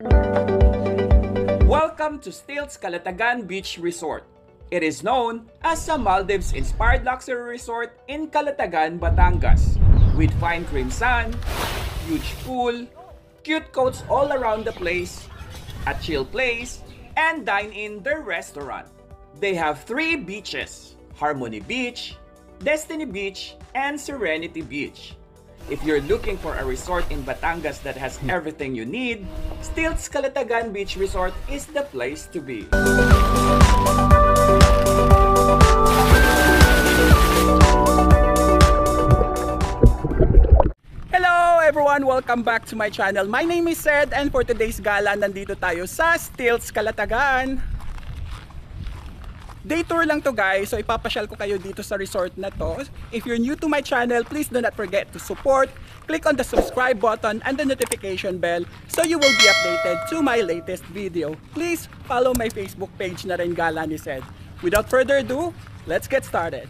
Welcome to Stilts Calatagan Beach Resort. It is known as a Maldives-inspired luxury resort in Calatagan, Batangas, with fine cream sand, huge pool, cute coats all around the place, a chill place, and dine-in their restaurant. They have 3 beaches: Harmony Beach, Destiny Beach, and Serenity Beach. If you're looking for a resort in Batangas that has everything you need, Stilts Calatagan Beach Resort is the place to be. Hello everyone! Welcome back to my channel. My name is Sed, and for today's gala, nandito tayo sa Stilts Calatagan. Day tour lang to guys, so ipapasyal ko kayo dito sa resort na to. If you're new to my channel, please do not forget to support, click on the subscribe button and the notification bell so you will be updated to my latest video. Please follow my Facebook page na rin, Gala ni Sed. Without further ado, let's get started.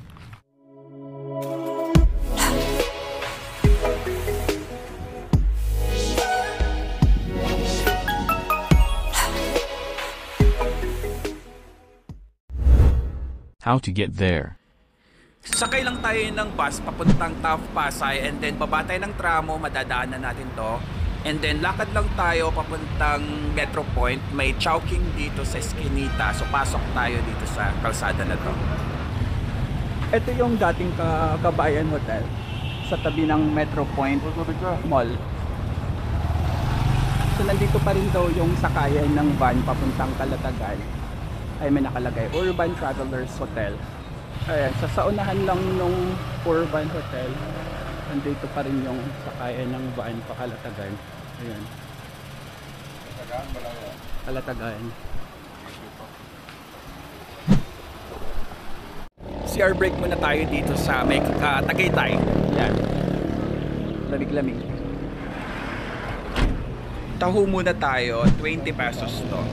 How to get there? Sakay lang tayo ng bus papuntang Taft Pasay, and then baba tayo ng tramo, madadaanan natin to. And then lakad lang tayo papuntang Metro Point. May Chowking dito sa Eskinita, so pasok tayo dito sa kalsada na to. Ito yung dating Kabayan Hotel sa tabi ng Metro Point Mall. So nandito pa rin daw yung sakayan ng van papuntang Calatagan. Ay may nakalagay Urban Travelers Hotel. Ayan, sa saunahan lang nung Urban Hotel, nandito pa rin yung sakayan ng van pa Calatagan. Ayan, Calatagan. CR break muna tayo dito sa may Tagaytay. Ayan, lamig-lamig. Taho muna tayo, 20 pesos to.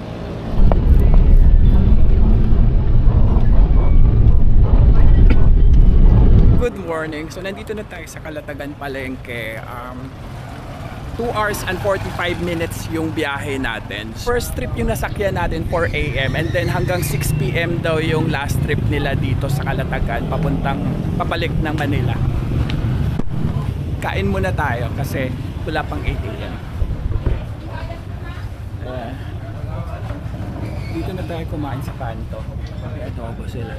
Good morning. So nandito na tayo sa Calatagan Palengke. 2 hours and 45 minutes yung biyahe natin. First trip yung nasakyan natin 4 AM, and then hanggang 6 PM daw yung last trip nila dito sa Calatagan papalik ng Manila. Kain muna tayo kasi wala pang 8 AM. Dito na tayo kumain sa kanto. May adobo sila.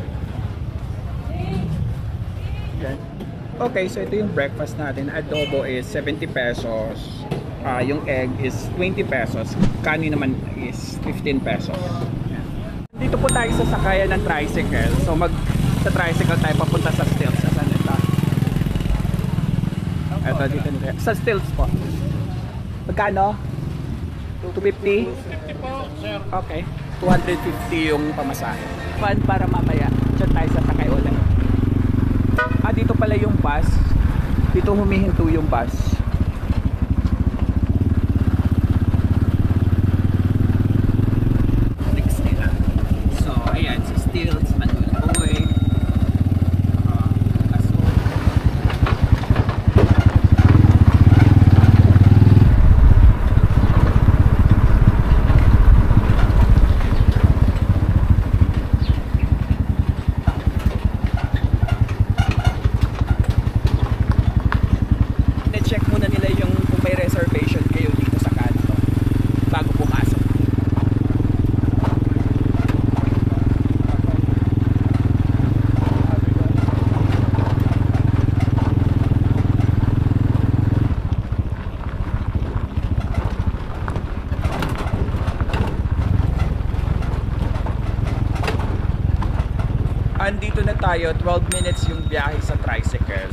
Okay, so ito yung breakfast natin. Adobo is 70 pesos. Yung egg is 20 pesos. Kanin naman is 15 pesos. Dito po tayo sa sakayan ng tricycle. So sa tricycle tayo papunta sa Stilts. Saan ito? Ito dito nito. Sa Stilts po. Magkano? 250? 250 po, sir. Okay. 250 yung pamasahe. Fun para mamaya. Diyan tayo sa sakay ulit. Dito pala yung bus. Dito humihinto yung bus. Next nila. So, ayan. Si Stilts, Manuloy. Andito na tayo, 12 minutes yung biyahe sa tricycle.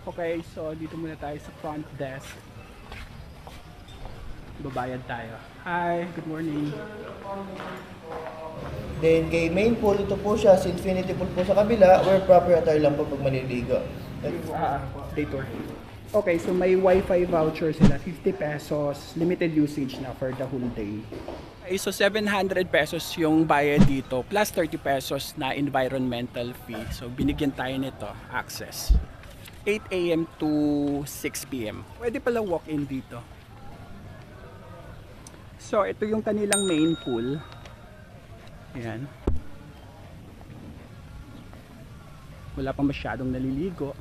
Okay, so dito muna tayo sa front desk. Babayad tayo. Hi, good morning. Then kay main pool, ito po siya, sa infinity pool po sa kabila, where proper attire lang po pag maliligo. Day tour. Okay, so may Wi-Fi voucher sila, 50 pesos, limited usage na for the whole day. Okay, so 700 pesos yung bayad dito, plus 30 pesos na environmental fee. So binigyan tayo nito, access. 8 a.m. to 6 p.m. Pwede pala walk-in dito. So ito yung kanilang main pool. Ayan. Wala pa masyadong naliligo.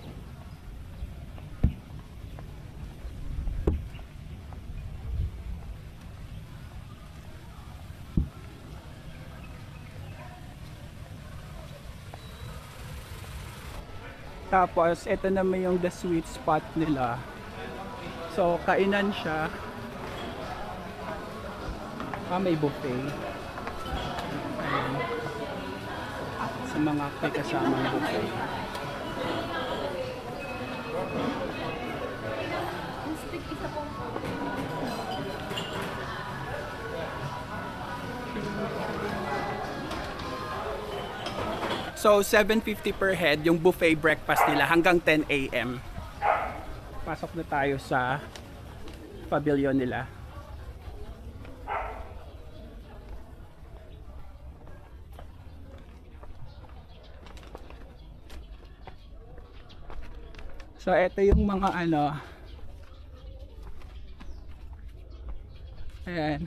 Tapos, ito naman yung the sweet spot nila. So, kainan siya. May buffet. Ayan. Sa mga may kasamang buffet. So, 750 per head yung buffet breakfast nila hanggang 10 a.m. Pasok na tayo sa pavilion nila. So, ito yung mga ano. Ayan.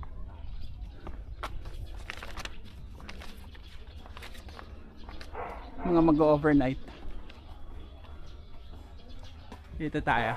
Mga mag-overnight. Dito tayo.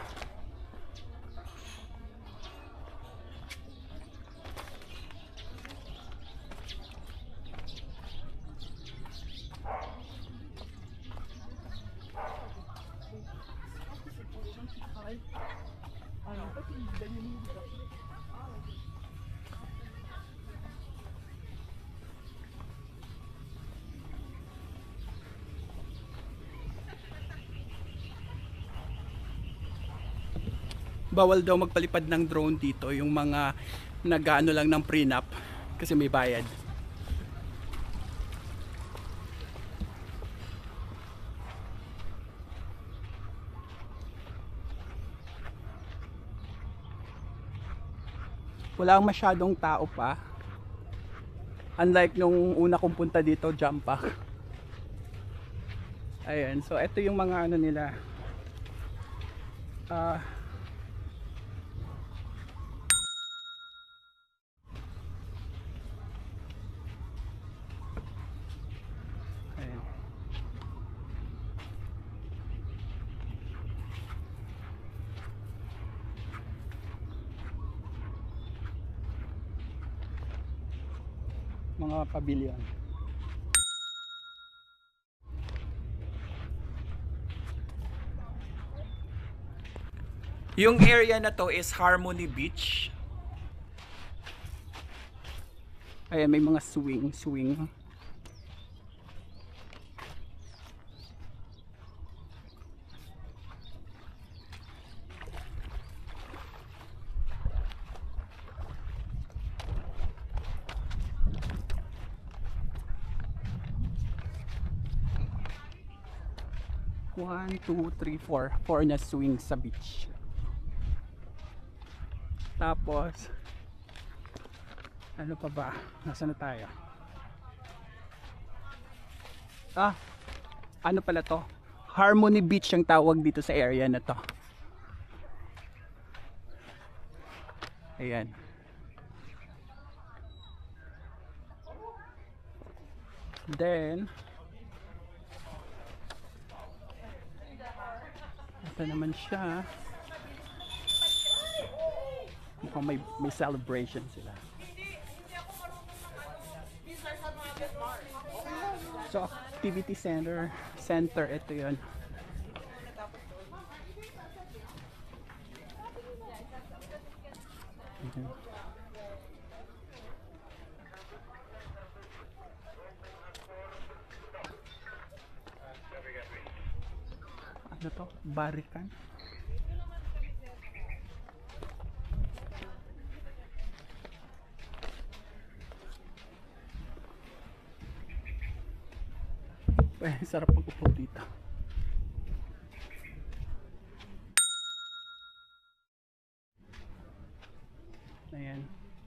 Bawal daw magpalipad ng drone dito yung mga nag-ano lang ng prenup kasi may bayad. Wala masyadong tao pa. Unlike nung una kong punta dito, jump pack. Ayan, so ito yung mga ano nila. Ayan. Mga pavilion. Yung area na to is Harmony Beach. Ayan, may mga swing. One, two, three, four. Four na swing sa beach. Tapos, ano pa ba? Nasaan na tayo? Ano pala to? Harmony Beach ang tawag dito sa area na to. Ayan. Then, ito naman siya. Mukhang may celebration sila. So, activity center, ito yun. Ano Ano to? Barikan? Sarap pag-upo dito. Ayan.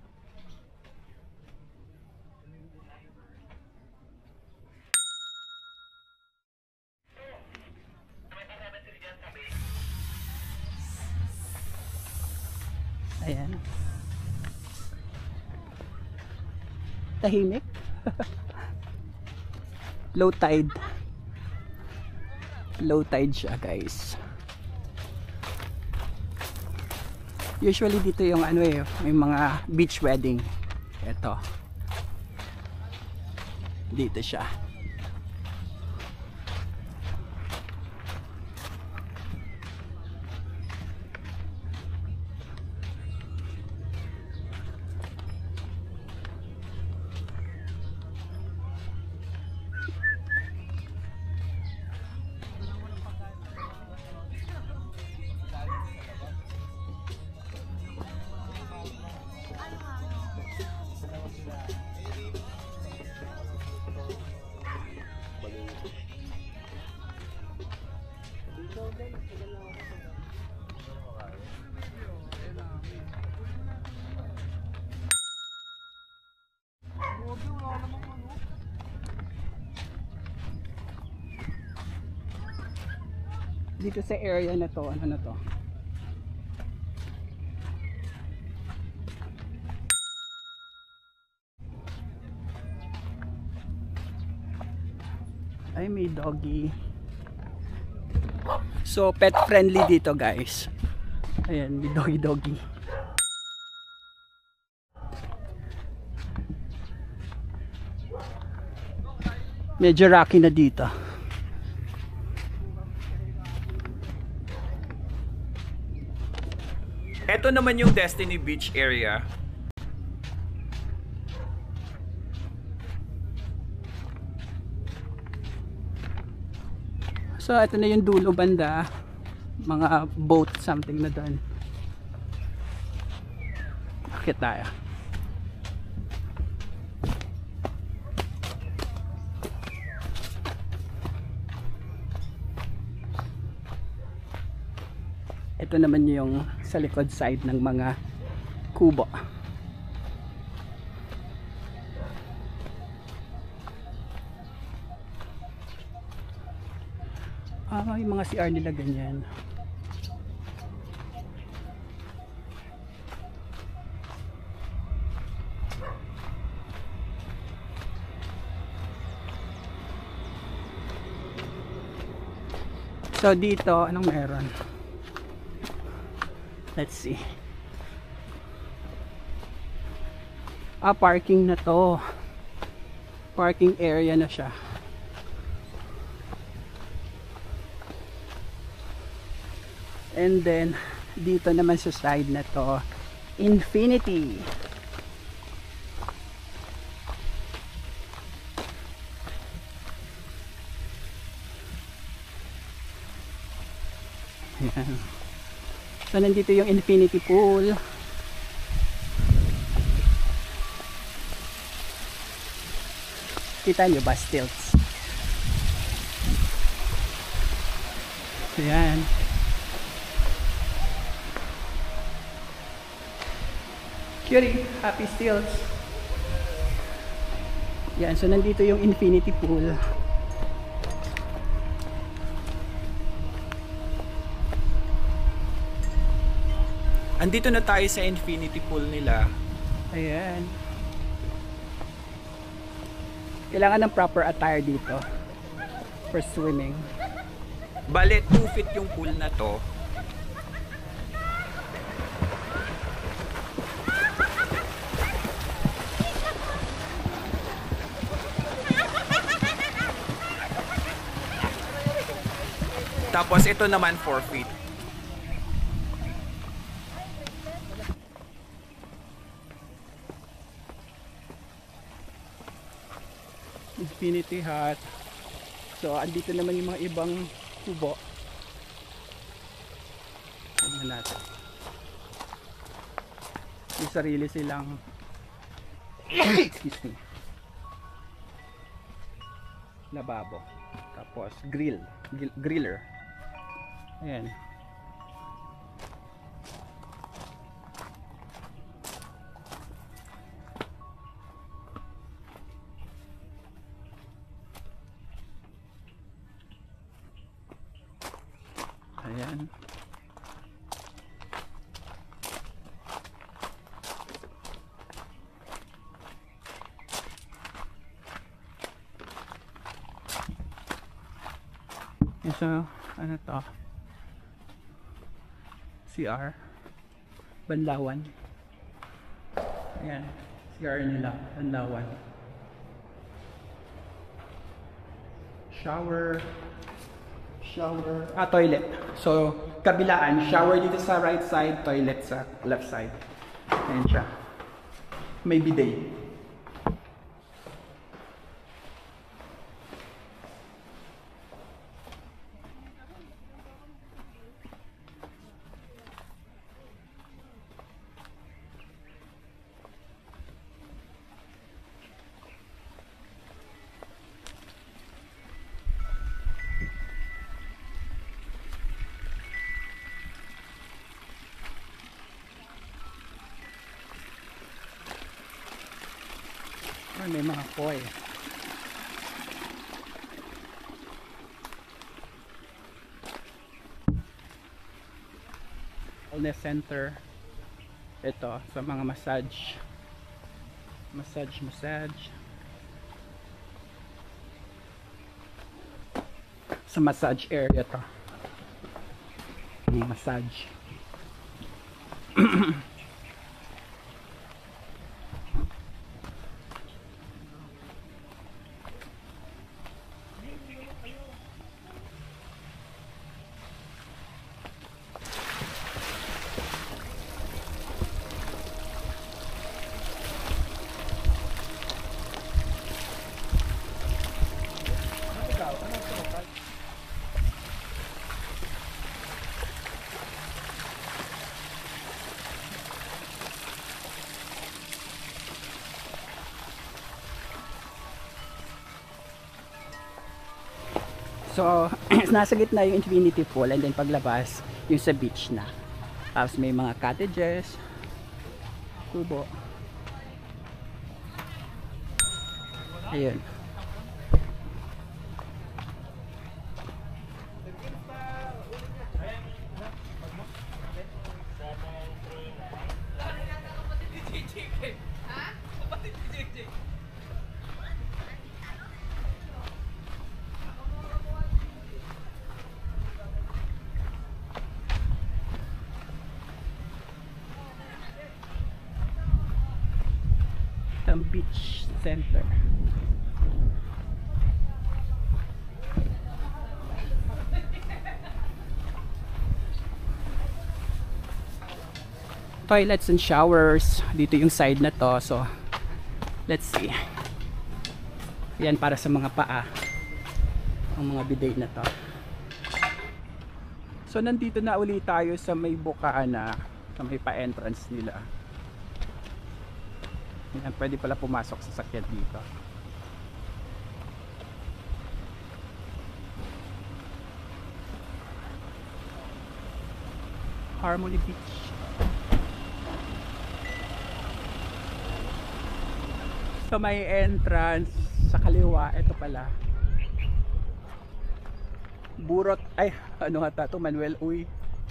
Ayan. Tahimik. Low tide. Low tide siya, guys. Usually dito yung ano eh, may mga beach wedding. Ito. Dito siya. Dito sa area na to, ano na to? Ay, may doggy. So, pet friendly dito, guys. Ayan, may doggy. Medyo rocky na dito. Ito naman yung Destiny Beach area. So, ito na yung dulo banda. Mga boat something na doon. Akit tayo. Ito naman yung sa likod side ng mga kubo. Yung mga CR nila ganyan. So dito, anong meron? Let's see. Parking na to. Parking area na siya. And then dito naman sa side na to, infinity. Ayan. So nandito yung infinity pool. Kita nyo ba, stilts? Ayan. Curie, happy stilts. Yan, so nandito yung infinity pool. Andito na tayo sa infinity pool nila. Ayan. Kailangan ng proper attire dito for swimming. Bale, 2 feet yung pool na to. Tapos ito naman 4 feet. Infinity hut. So andito naman yung mga ibang kubo. Tingnan natin. May sarili silang excuse me, lababo. Tapos griller. Ayan. Ayan. So, ano to? CR Banlawan. Ayan, CR nila, Banlawan. Shower, toilet. So, kabilaan, shower dito sa right side, toilet sa left side. Ayan siya. May bidet. May mga koi. Wellness center. Ito sa mga massage. Sa massage area to. Massage. So, nasa gitna yung infinity pool and then paglabas yung sa beach na. Tapos may mga cottages, kubo. Ayun. Beach center. Toilets and showers dito yung side na to, so let's see. Yan para sa mga paa ang mga bidet na to. So nandito na ulit tayo sa may bukana, sa may pa-entrance nila. Yan, pwede pala pumasok sa sakyan dito. Harmony Beach. So may entrance sa kaliwa, ito pala. Burot, ay ano nga to, Manuel Uy.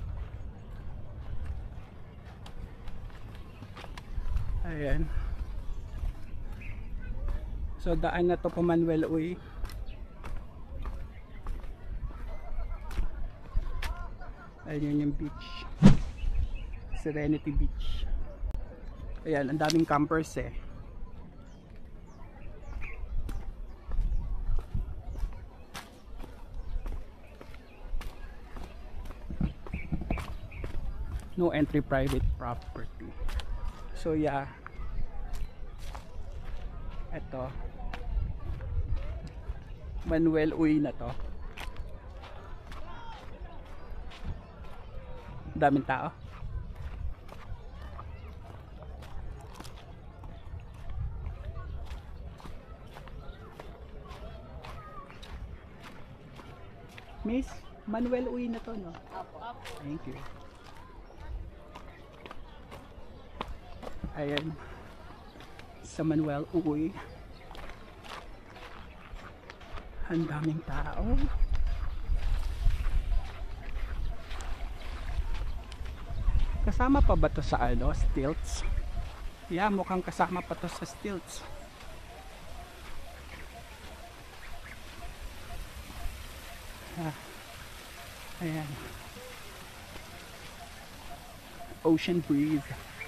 Ayan. So daan na to po Manuel Uy. Ayun yung beach. Serenity Beach. Ayan, ang daming campers eh. No entry private property. So yeah. Ito. Manuel Uy na to. Daming tao. Miss, Manuel uwi na to, no? Apo. Thank you. Ayan. Sa Manuel uwi. Ang daming tao. Kasama pa ba to sa ano, stilts? Yeah, mukhang kasama pa to sa stilts. Ayan. Ocean breeze.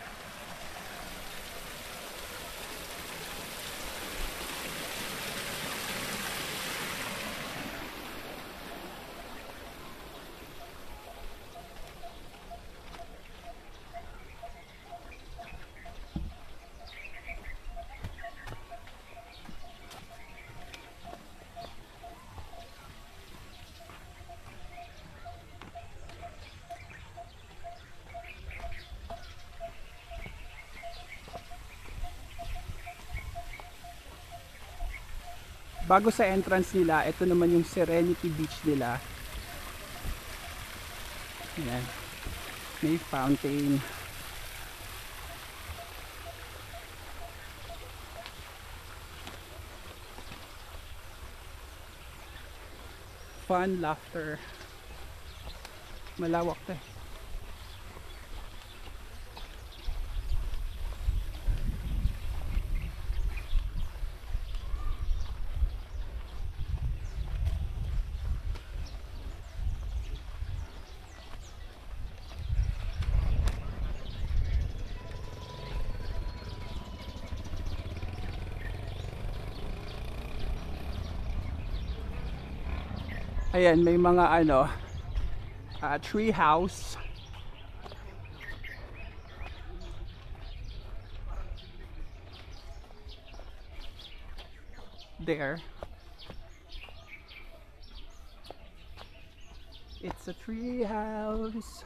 Bago sa entrance nila, ito naman yung Serenity Beach nila. Ayan. May fountain. Fun, laughter. Malawak to. Ayan, may mga ano, tree house. There. It's a tree house.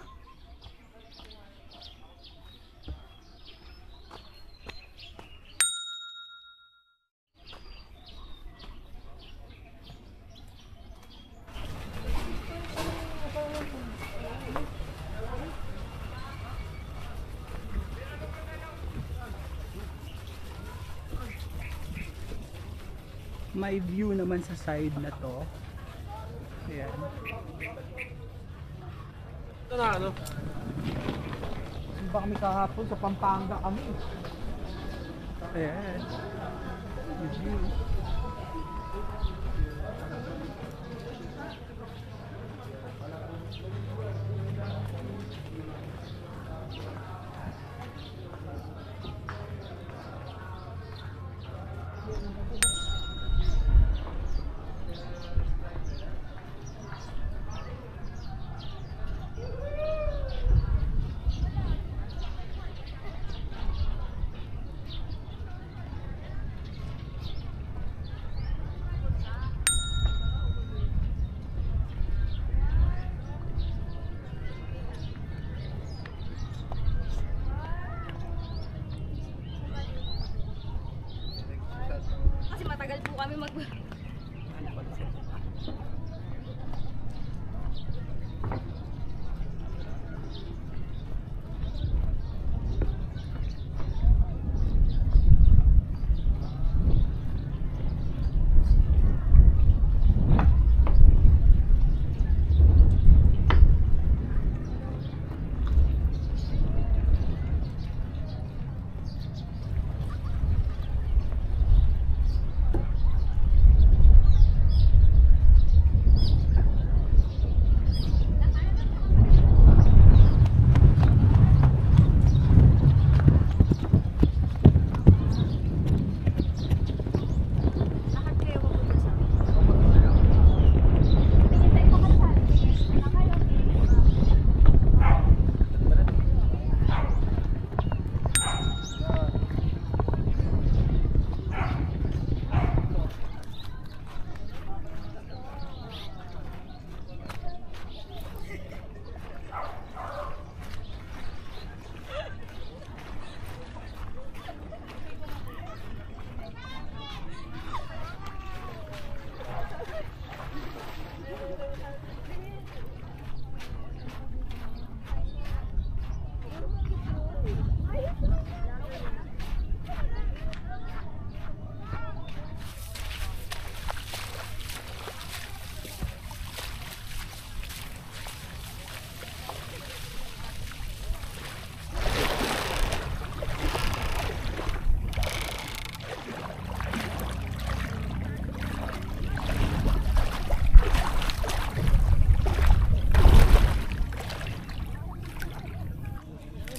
May view naman sa side na to. Ayan. Ito na ano? Ba kami kahapon sa Pampanga kami. Ayan. May view. Kasi matagal po kami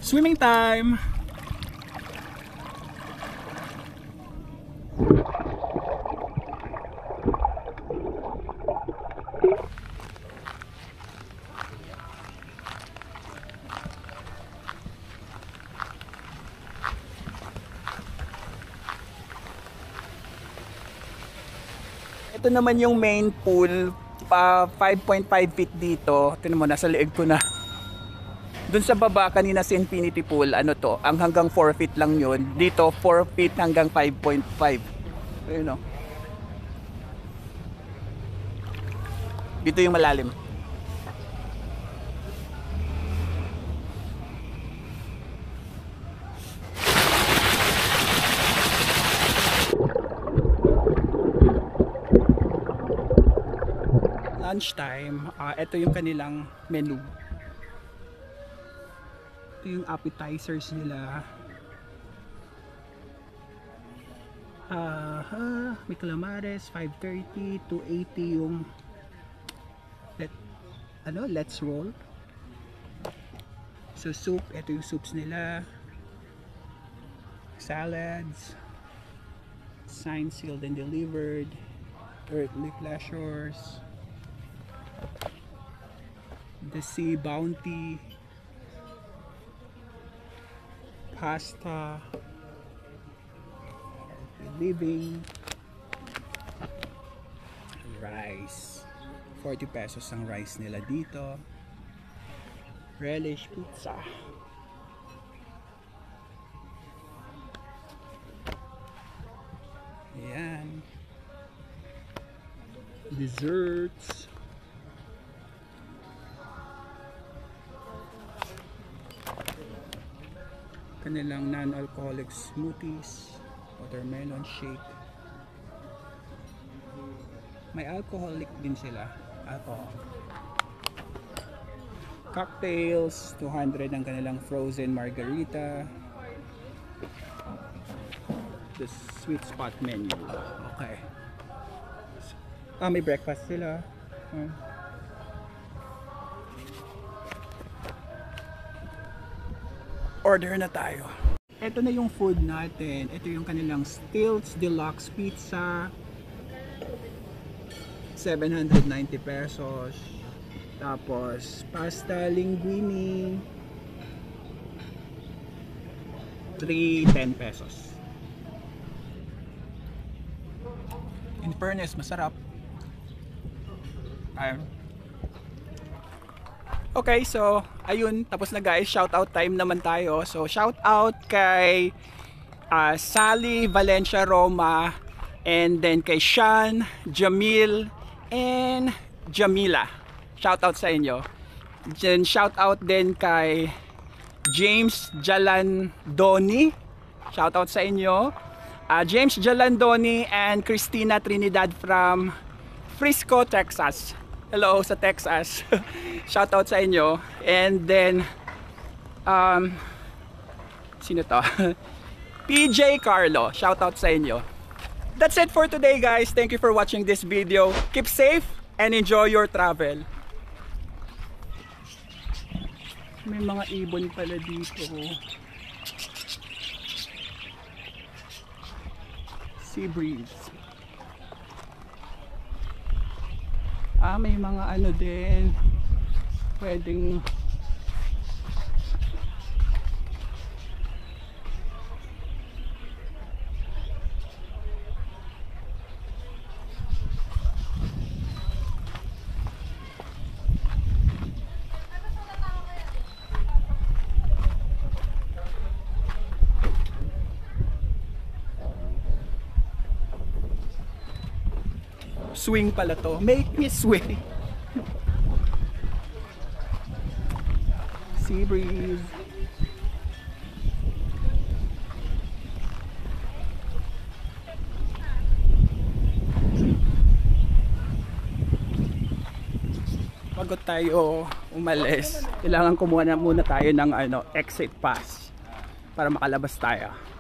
Swimming time! Ito naman yung main pool, 5.5 feet dito. Ito naman, nasa leeg ko na. Dun sa baba, kanina sa infinity pool, ano to, ang hanggang 4 feet lang yun. Dito, 4 feet hanggang 5.5. Ayun o. Dito yung malalim. Lunchtime, ito yung kanilang menu. Ito yung appetizers nila. May calamares, 530, 280 yung let's roll. So soup, ito yung soups nila. Salads, signed, sealed and delivered. Earthly pleasures. The Sea Bounty, pasta, living, rice. 40 pesos ang rice nila dito. Relish pizza. Ayan. Desserts. Kanilang non-alcoholic smoothies, watermelon shake. May alcoholic din sila. Alcohol. Cocktails, 200 ang kanilang frozen margarita. The sweet spot menu. Okay. May breakfast sila. Order na tayo. Ito na yung food natin. Ito yung kanilang Stilts Deluxe Pizza. 790 pesos. Tapos pasta linguine. 310 pesos. In fairness, masarap. Okay, so ayun, tapos na guys, shout out time naman tayo. So shout out kay Sally Valencia Roma, and then kay Sean, Jamil, and Jamila. Shout out sa inyo. Then shout out din kay James Jalandoni. Shout out sa inyo. James Jalandoni and Christina Trinidad from Frisco, Texas. Hello sa Texas. Shout out sa inyo. And then sino to? PJ Carlo. Shout out sa inyo. That's it for today guys. Thank you for watching this video. Keep safe and enjoy your travel. May mga ibon pala dito. Sea breeze. May mga ano din. Pwedeng swing pala to. Make me swing. Sea breeze. Bago tayo umalis, kailangan kumuha na muna tayo ng exit pass para makalabas tayo.